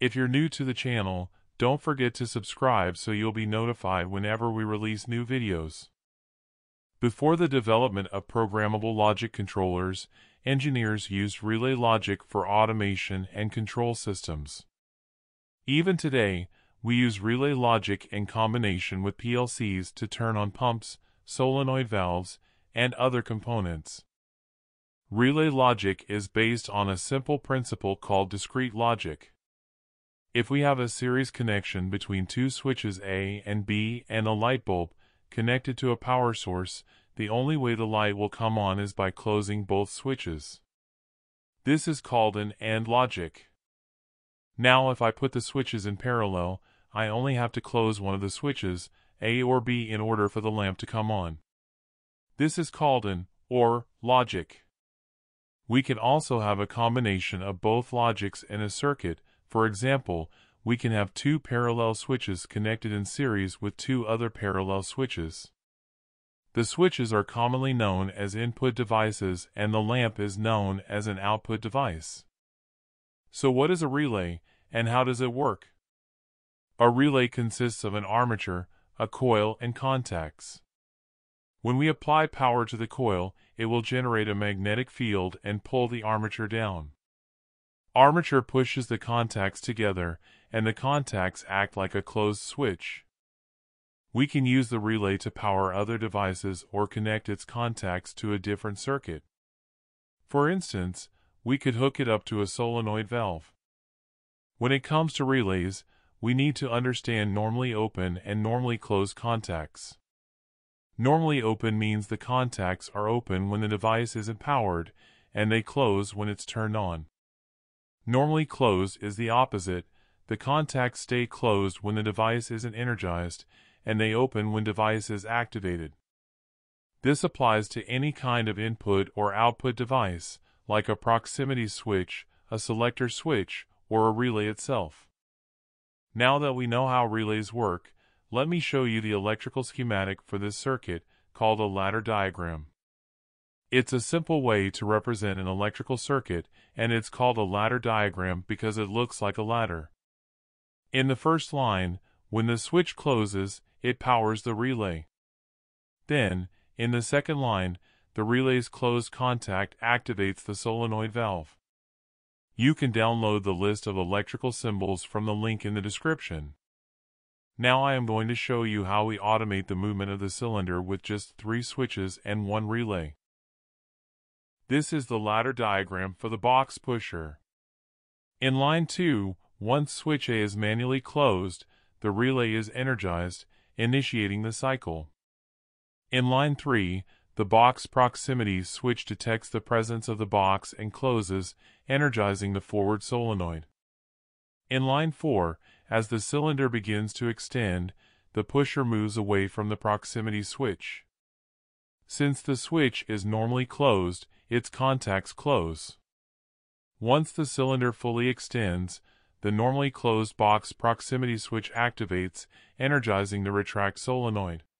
If you're new to the channel, don't forget to subscribe so you'll be notified whenever we release new videos. Before the development of programmable logic controllers, engineers used relay logic for automation and control systems. Even today, we use relay logic in combination with PLCs to turn on pumps, solenoid valves, and other components. Relay logic is based on a simple principle called discrete logic. If we have a series connection between two switches A and B and a light bulb connected to a power source, the only way the light will come on is by closing both switches. This is called an AND logic. Now if I put the switches in parallel, I only have to close one of the switches, A or B, in order for the lamp to come on. This is called an OR logic. We can also have a combination of both logics in a circuit. For example, we can have two parallel switches connected in series with two other parallel switches. The switches are commonly known as input devices and the lamp is known as an output device. So what is a relay, and how does it work? A relay consists of an armature, a coil, and contacts. When we apply power to the coil, it will generate a magnetic field and pull the armature down. Armature pushes the contacts together, and the contacts act like a closed switch. We can use the relay to power other devices or connect its contacts to a different circuit. For instance, we could hook it up to a solenoid valve. When it comes to relays, we need to understand normally open and normally closed contacts. Normally open means the contacts are open when the device isn't powered, and they close when it's turned on. Normally closed is the opposite. The contacts stay closed when the device isn't energized, and they open when device is activated. This applies to any kind of input or output device, like a proximity switch, a selector switch, or a relay itself. Now that we know how relays work, let me show you the electrical schematic for this circuit, called a ladder diagram. It's a simple way to represent an electrical circuit, and it's called a ladder diagram because it looks like a ladder. In the first line, when the switch closes, it powers the relay. Then, in the second line, the relay's closed contact activates the solenoid valve. You can download the list of electrical symbols from the link in the description. Now I am going to show you how we automate the movement of the cylinder with just 3 switches and 1 relay. This is the ladder diagram for the box pusher. In line 2, once switch A is manually closed, the relay is energized, initiating the cycle. In line 3, the box proximity switch detects the presence of the box and closes, energizing the forward solenoid. In line 4, as the cylinder begins to extend, the pusher moves away from the proximity switch. Since the switch is normally closed, its contacts close. Once the cylinder fully extends, the normally closed box proximity switch activates, energizing the retract solenoid.